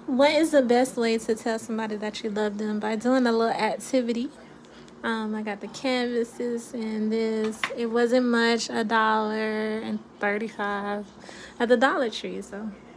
What is the best way to tell somebody that you love them? By doing a little activity. I got the canvases and this. It wasn't much, $1.35 at the Dollar Tree. So